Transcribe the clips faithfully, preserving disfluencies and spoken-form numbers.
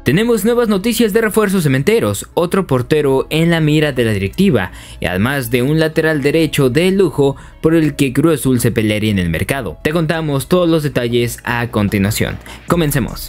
Tenemos nuevas noticias de refuerzos cementeros, otro portero en la mira de la directiva y además de un lateral derecho de lujo por el que Cruz Azul se pelearía en el mercado. Te contamos todos los detalles a continuación. Comencemos.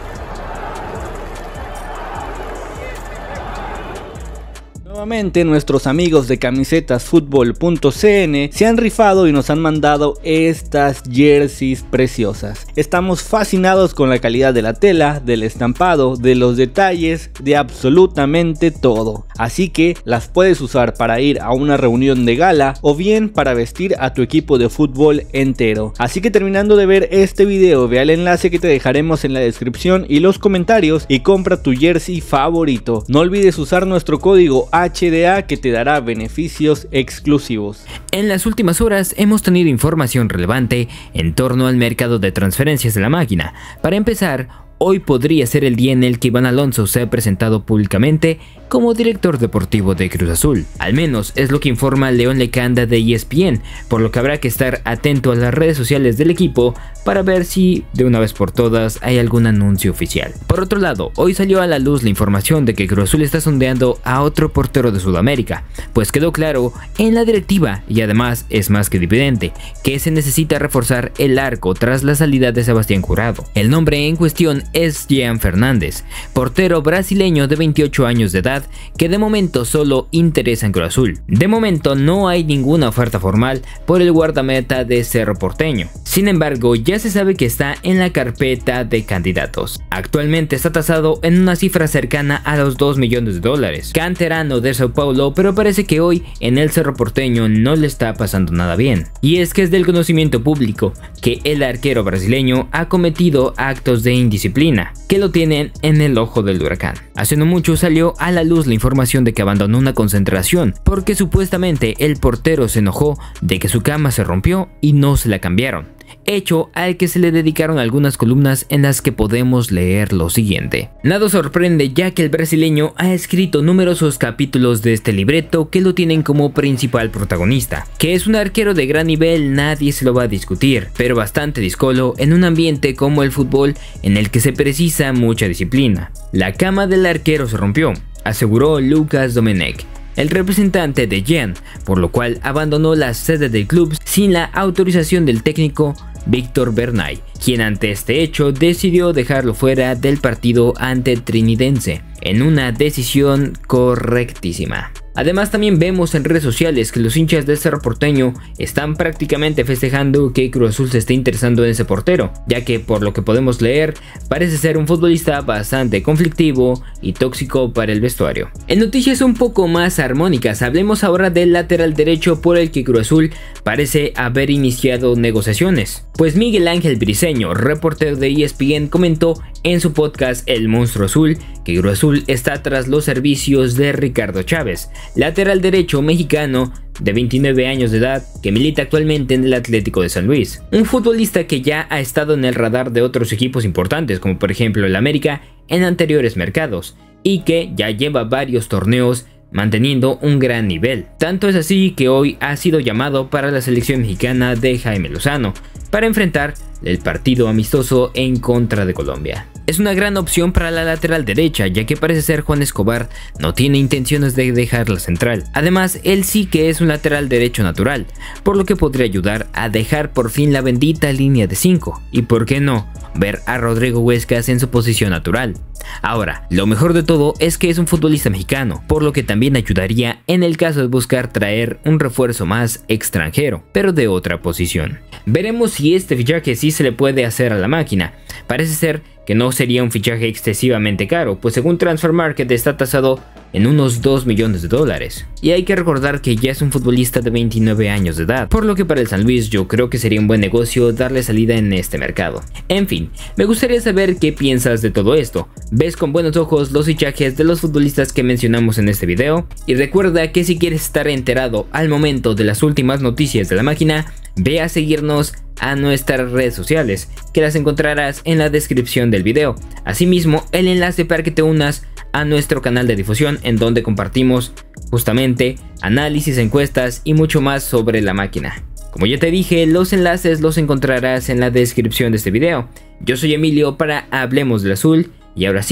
Nuevamente nuestros amigos de camisetas fútbol punto c n se han rifado y nos han mandado estas jerseys preciosas. Estamos fascinados con la calidad de la tela, del estampado, de los detalles, de absolutamente todo. Así que las puedes usar para ir a una reunión de gala o bien para vestir a tu equipo de fútbol entero. Así que terminando de ver este video, ve al enlace que te dejaremos en la descripción y los comentarios y compra tu jersey favorito. No olvides usar nuestro código H D A que te dará beneficios exclusivos. En las últimas horas hemos tenido información relevante en torno al mercado de transferencias de la máquina. Para empezar, hoy podría ser el día en el que Iván Alonso se ha presentado públicamente como director deportivo de Cruz Azul. Al menos es lo que informa León Lecanda de E S P N, por lo que habrá que estar atento a las redes sociales del equipo para ver si de una vez por todas hay algún anuncio oficial. Por otro lado, hoy salió a la luz la información de que Cruz Azul está sondeando a otro portero de Sudamérica, pues quedó claro en la directiva y además es más que evidente que se necesita reforzar el arco tras la salida de Sebastián Jurado. El nombre en cuestión es Jean Fernández, portero brasileño de veintiocho años de edad que de momento solo interesa en Cruz Azul. De momento no hay ninguna oferta formal por el guardameta de Cerro Porteño. Sin embargo, ya se sabe que está en la carpeta de candidatos. Actualmente está tasado en una cifra cercana a los dos millones de dólares. Canterano de Sao Paulo, pero parece que hoy en el Cerro Porteño no le está pasando nada bien. Y es que es del conocimiento público que el arquero brasileño ha cometido actos de indisciplina que lo tienen en el ojo del huracán. Hace no mucho salió a la luz la información de que abandonó una concentración porque supuestamente el portero se enojó de que su cama se rompió y no se la cambiaron, hecho al que se le dedicaron algunas columnas en las que podemos leer lo siguiente. Nada sorprende ya que el brasileño ha escrito numerosos capítulos de este libreto que lo tienen como principal protagonista. Que es un arquero de gran nivel nadie se lo va a discutir, pero bastante discolo en un ambiente como el fútbol en el que se precisa mucha disciplina. La cama del arquero se rompió, aseguró Lucas Domenech, el representante de Jean, por lo cual abandonó la sede del club sin la autorización del técnico Víctor Bernay, quien ante este hecho decidió dejarlo fuera del partido ante Trinidense, en una decisión correctísima. Además también vemos en redes sociales que los hinchas del Cerro Porteño están prácticamente festejando que Cruz Azul se esté interesando en ese portero, ya que por lo que podemos leer parece ser un futbolista bastante conflictivo y tóxico para el vestuario. En noticias un poco más armónicas, hablemos ahora del lateral derecho por el que Cruz Azul parece haber iniciado negociaciones, pues Miguel Ángel Briceño, reportero de E S P N, comentó en su podcast El Monstruo Azul que Cruz Azul está tras los servicios de Ricardo Chávez, lateral derecho mexicano de veintinueve años de edad que milita actualmente en el Atlético de San Luis. Un futbolista que ya ha estado en el radar de otros equipos importantes como por ejemplo el América en anteriores mercados y que ya lleva varios torneos manteniendo un gran nivel. Tanto es así que hoy ha sido llamado para la selección mexicana de Jaime Lozano para enfrentar el partido amistoso en contra de Colombia. Es una gran opción para la lateral derecha, ya que parece ser Juan Escobar no tiene intenciones de dejar la central. Además, él sí que es un lateral derecho natural, por lo que podría ayudar a dejar por fin la bendita línea de cinco. Y por qué no, ver a Rodrigo Huescas en su posición natural. Ahora, lo mejor de todo es que es un futbolista mexicano, por lo que también ayudaría en el caso de buscar traer un refuerzo más extranjero, pero de otra posición. Veremos si este fichaje sí se le puede hacer a la máquina. Parece ser que no sería un fichaje excesivamente caro, pues según Transfer Market está tasado en unos dos millones de dólares. Y hay que recordar que ya es un futbolista de veintinueve años de edad, por lo que para el San Luis yo creo que sería un buen negocio darle salida en este mercado. En fin, me gustaría saber qué piensas de todo esto. ¿Ves con buenos ojos los fichajes de los futbolistas que mencionamos en este video? Y recuerda que si quieres estar enterado al momento de las últimas noticias de la máquina, ve a seguirnos a nuestras redes sociales, que las encontrarás en la descripción del video. Asimismo, el enlace para que te unas a nuestro canal de difusión, en donde compartimos justamente análisis, encuestas y mucho más sobre la máquina. Como ya te dije, los enlaces los encontrarás en la descripción de este video. Yo soy Emilio para Hablemos del Azul y ahora sí,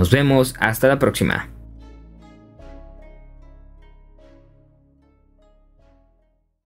Nos vemos hasta la próxima.